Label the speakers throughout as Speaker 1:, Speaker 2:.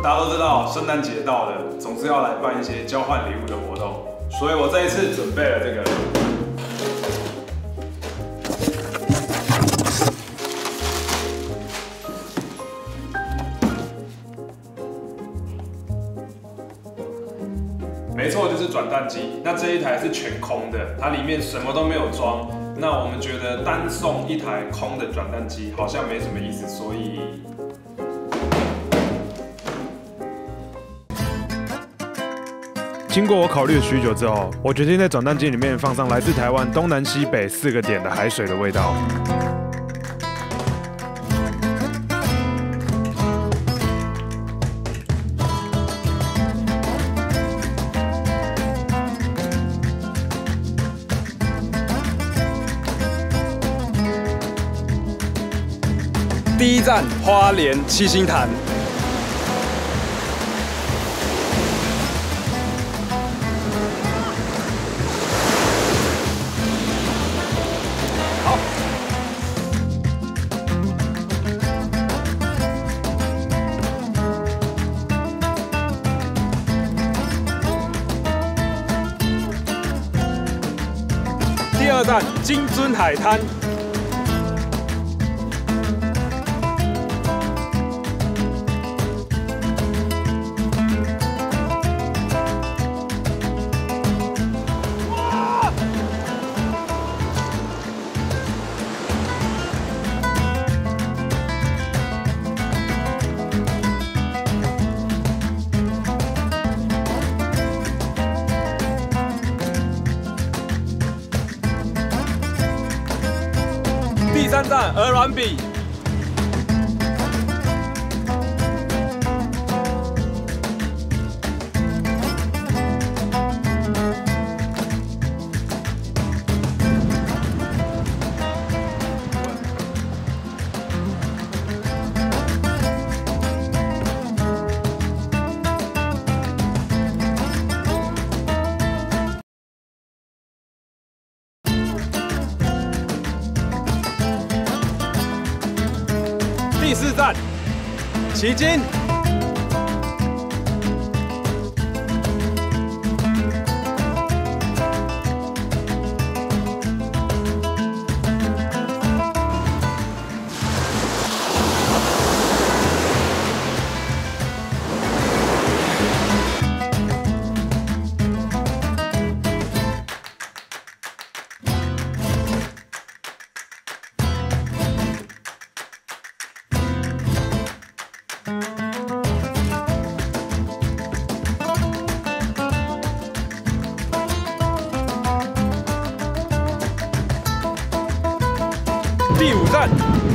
Speaker 1: 大家都知道圣诞节到了，总是要来办一些交换礼物的活动，所以我这一次准备了这个。 没错，就是转蛋机。那这一台是全空的，它里面什么都没有装。那我们觉得单送一台空的转蛋机好像没什么意思，所以
Speaker 2: 经过我考虑了许久之后，我决定在转蛋机里面放上来自台湾东南西北4个点的海水的味道。
Speaker 3: 第一站花莲七星潭。好。第二站金樽海滩。 第三站鹅銮鼻。第四站，旗津。第五站，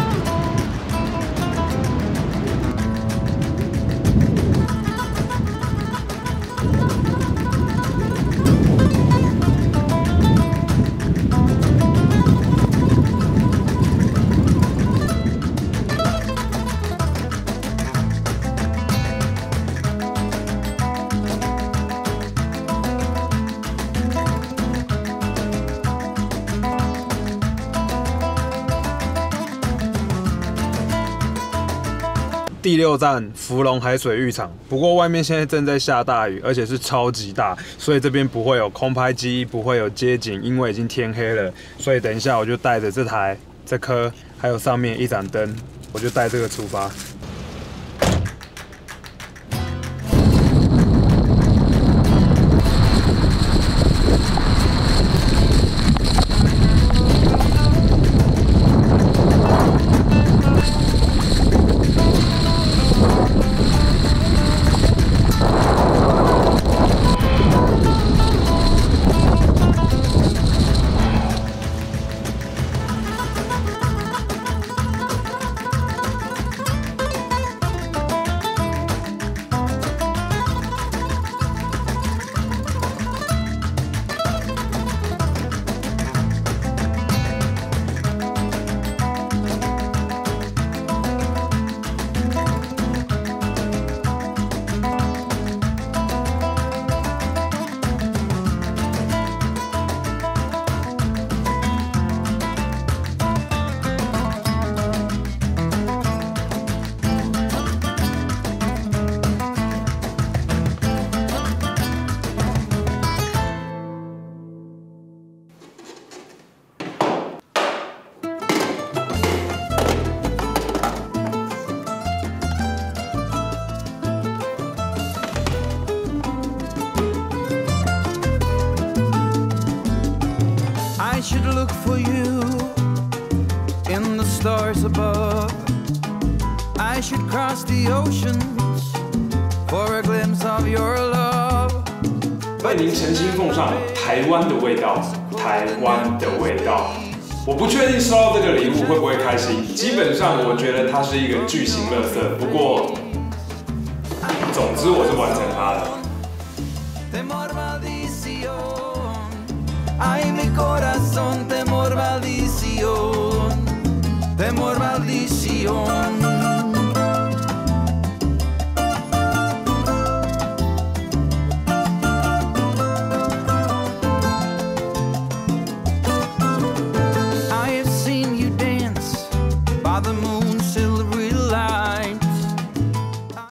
Speaker 3: 第六站福隆海水浴场，不过外面现在正在下大雨，而且是超级大，所以这边不会有空拍机，不会有街景，因为已经天黑了。所以等一下我就带着这颗，还有上面一盏灯，我就带这个出发。
Speaker 4: should look for you in the stars above. I should cross the oceans for a glimpse of your love.
Speaker 1: 为您诚心奉上台湾的味道，台湾的味道。我不确定收到这个礼物会不会开心，基本上我觉得它是一个巨型垃圾，不过，总之我是完成它了。Ay, mi corazón, temor, maldición, temor.